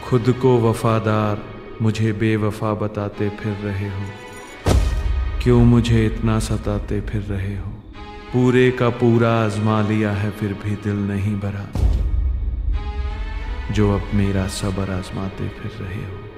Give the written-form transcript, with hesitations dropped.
खुद को वफादार मुझे बेवफा बताते फिर रहे हो, क्यों मुझे इतना सताते फिर रहे हो। पूरे का पूरा आजमा लिया है फिर भी दिल नहीं भरा, जो अब मेरा सब्र आजमाते फिर रहे हो।